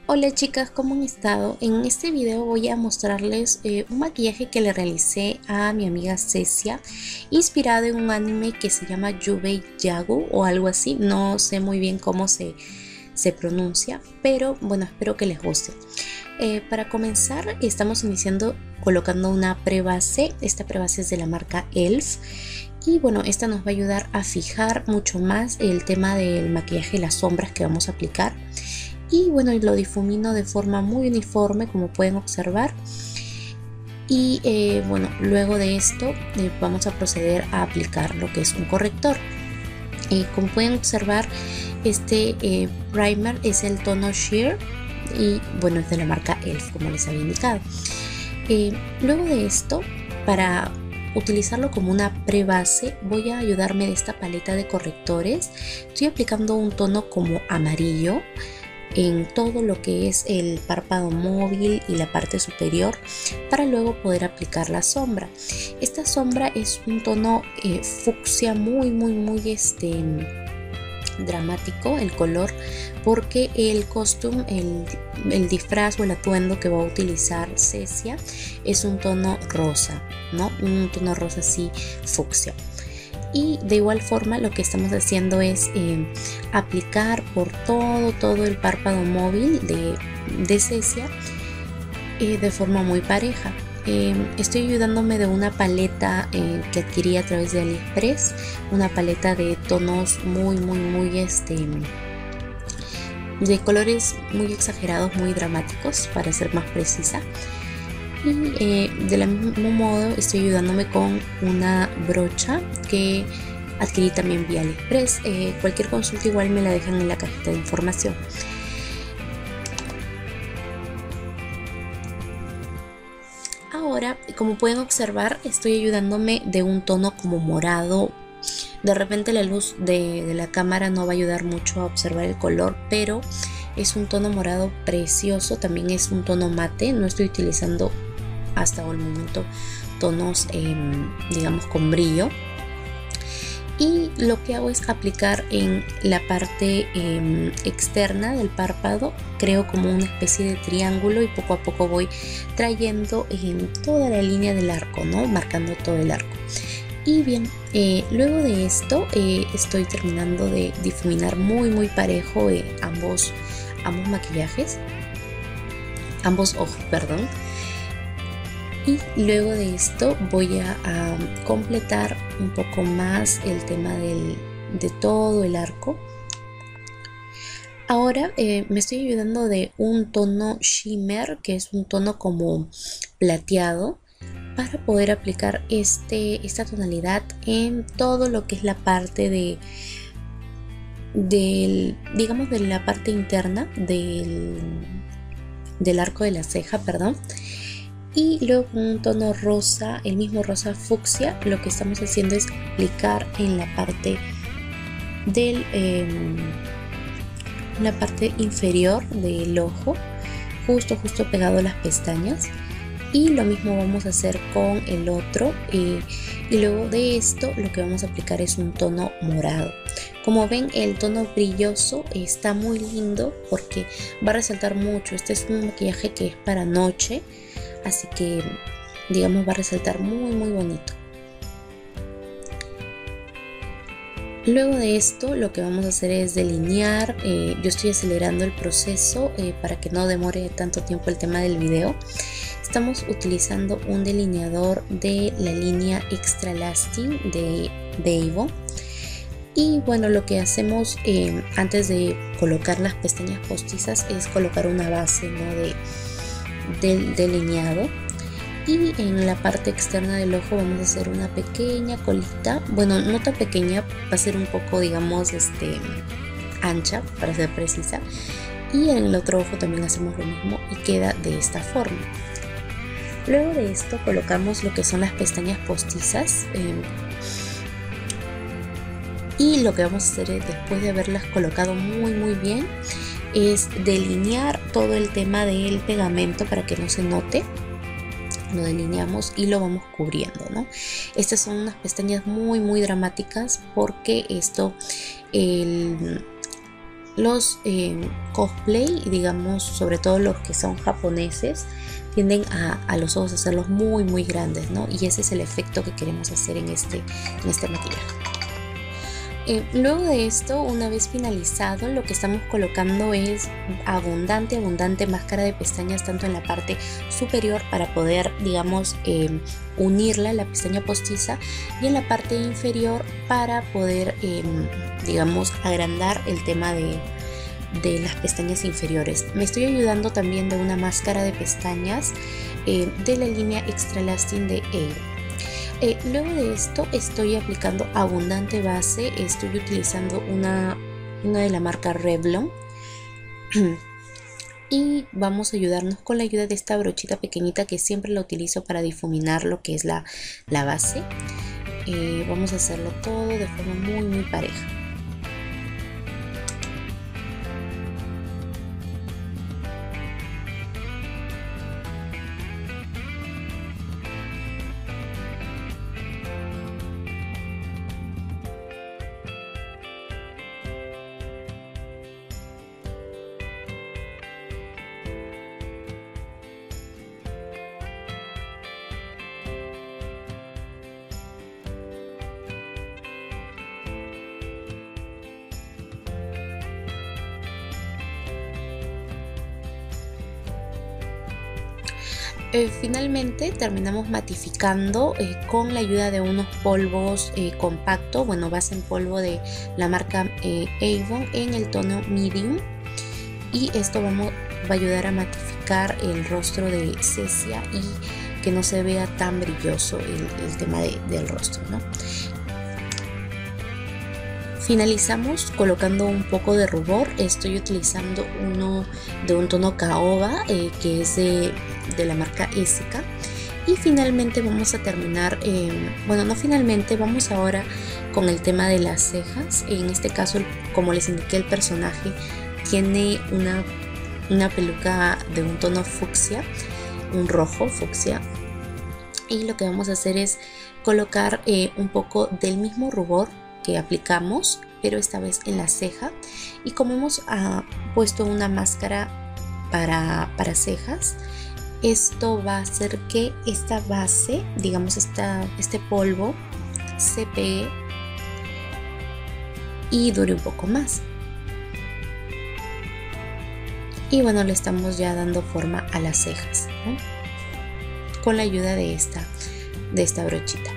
Hola chicas, ¿cómo han estado? En este video voy a mostrarles un maquillaje que le realicé a mi amiga Cecia, inspirado en un anime que se llama Yubei Yagu o algo así. No sé muy bien cómo se pronuncia, pero bueno, espero que les guste. Para comenzar, estamos iniciando colocando una prebase. Esta prebase es de la marca Elf. Y bueno, esta nos va a ayudar a fijar mucho más el tema del maquillaje y las sombras que vamos a aplicar. Y bueno, lo difumino de forma muy uniforme, como pueden observar. Y bueno, luego de esto vamos a proceder a aplicar lo que es un corrector. Como pueden observar, este primer es el tono Sheer y bueno, es de la marca Elf, como les había indicado. Luego de esto, para utilizarlo como una prebase, voy a ayudarme de esta paleta de correctores. Estoy aplicando un tono como amarillo en todo lo que es el párpado móvil y la parte superior, para luego poder aplicar la sombra. Esta sombra es un tono fucsia muy dramático el color, porque el costume, el disfraz o el atuendo que va a utilizar Cecia es un tono rosa, ¿no? Un tono rosa así fucsia. Y de igual forma lo que estamos haciendo es aplicar por todo el párpado móvil de Cecia de forma muy pareja. Estoy ayudándome de una paleta que adquirí a través de AliExpress, una paleta de tonos muy de colores muy exagerados, muy dramáticos, para ser más precisa. Y del mismo modo estoy ayudándome con una brocha que adquirí también vía AliExpress. Cualquier consulta igual me la dejan en la cajita de información. Ahora, como pueden observar, estoy ayudándome de un tono como morado. De repente la luz de la cámara no va a ayudar mucho a observar el color, pero es un tono morado precioso. También es un tono mate, no estoy utilizando hasta el momento tonos digamos con brillo. Y lo que hago es aplicar en la parte externa del párpado, creo como una especie de triángulo, y poco a poco voy trayendo en toda la línea del arco, ¿no? Marcando todo el arco. Y bien, luego de esto estoy terminando de difuminar muy parejo ambos maquillajes, ambos ojos, perdón. Y luego de esto voy a completar un poco más el tema de todo el arco. Ahora me estoy ayudando de un tono shimmer, que es un tono como plateado, para poder aplicar esta tonalidad en todo lo que es la parte digamos de la parte interna del arco de la ceja, perdón. Y luego con un tono rosa, el mismo rosa fucsia, lo que estamos haciendo es aplicar en la parte la parte inferior del ojo, justo pegado a las pestañas. Y lo mismo vamos a hacer con el otro, y luego de esto lo que vamos a aplicar es un tono morado. Como ven, el tono brilloso está muy lindo porque va a resaltar mucho. Este es un maquillaje que es para noche, así que digamos va a resaltar muy bonito. Luego de esto lo que vamos a hacer es delinear. Yo estoy acelerando el proceso para que no demore tanto tiempo el tema del video. Estamos utilizando un delineador de la línea Extra Lasting de Avon. Y bueno, lo que hacemos antes de colocar las pestañas postizas es colocar una base, ¿no? del delineado. Y en la parte externa del ojo vamos a hacer una pequeña colita, bueno, no tan pequeña, va a ser un poco, digamos, ancha, para ser precisa. Y en el otro ojo también hacemos lo mismo y queda de esta forma. Luego de esto colocamos lo que son las pestañas postizas, y lo que vamos a hacer es, después de haberlas colocado muy bien, es delinear todo el tema del pegamento para que no se note. Lo delineamos y lo vamos cubriendo, ¿no? Estas son unas pestañas muy dramáticas, porque esto Los cosplay, digamos, sobre todo los que son japoneses, tienden a los ojos a hacerlos muy grandes, ¿no? Y ese es el efecto que queremos hacer en este maquillaje. Luego de esto, una vez finalizado, lo que estamos colocando es abundante máscara de pestañas, tanto en la parte superior para poder, digamos, unirla a la pestaña postiza, y en la parte inferior para poder, digamos, agrandar el tema de las pestañas inferiores. Me estoy ayudando también de una máscara de pestañas de la línea Extra Lasting de Avon. Luego de esto estoy aplicando abundante base. Estoy utilizando una de la marca Revlon y vamos a ayudarnos con la ayuda de esta brochita pequeñita que siempre la utilizo para difuminar lo que es la base. Vamos a hacerlo todo de forma muy pareja. Finalmente terminamos matificando con la ayuda de unos polvos compactos, bueno, base en polvo de la marca Avon en el tono medium, y esto va a ayudar a matificar el rostro de Cecia y que no se vea tan brilloso el tema del rostro, ¿no? Finalizamos colocando un poco de rubor. Estoy utilizando uno de un tono caoba que es de la marca Essica. Y finalmente vamos a terminar, bueno, no finalmente, vamos ahora con el tema de las cejas. En este caso, como les indiqué, el personaje tiene una peluca de un tono fucsia, un rojo fucsia. Y lo que vamos a hacer es colocar un poco del mismo rubor que aplicamos, pero esta vez en la ceja, y como hemos puesto una máscara para cejas, esto va a hacer que esta base, digamos este polvo, se pegue y dure un poco más. Y bueno, le estamos ya dando forma a las cejas, ¿no? Con la ayuda de esta brochita.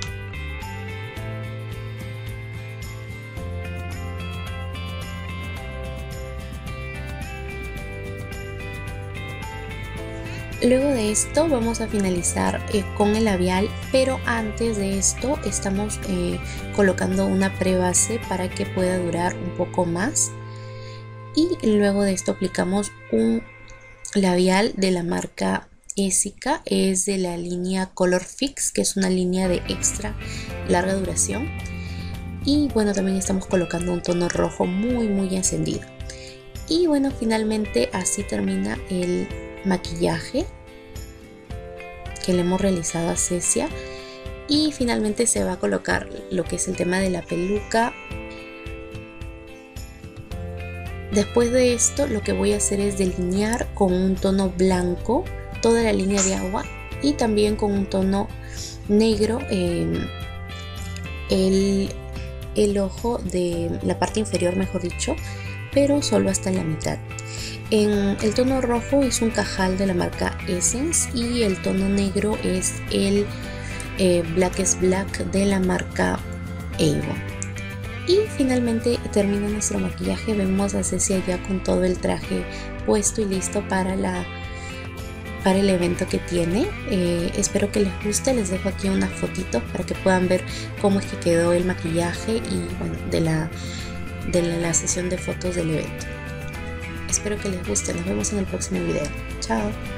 Luego de esto vamos a finalizar con el labial, pero antes de esto estamos colocando una prebase para que pueda durar un poco más, y luego de esto aplicamos un labial de la marca Essica, es de la línea Color Fix, que es una línea de extra larga duración, y bueno, también estamos colocando un tono rojo muy encendido. Y bueno, finalmente así termina el maquillaje que le hemos realizado a Cecia, y finalmente se va a colocar lo que es el tema de la peluca. Después de esto, lo que voy a hacer es delinear con un tono blanco toda la línea de agua, y también con un tono negro el ojo de la parte inferior, mejor dicho, pero solo hasta la mitad. En el tono rojo es un cajal de la marca Essence, y el tono negro es el Blackest Black de la marca Avon. Y finalmente termina nuestro maquillaje. Vemos a Cecia ya con todo el traje puesto y listo para el evento que tiene. Espero que les guste. Les dejo aquí unas fotitos para que puedan ver cómo es que quedó el maquillaje y bueno, de la sesión de fotos del evento. Espero que les guste. Nos vemos en el próximo video. Chao.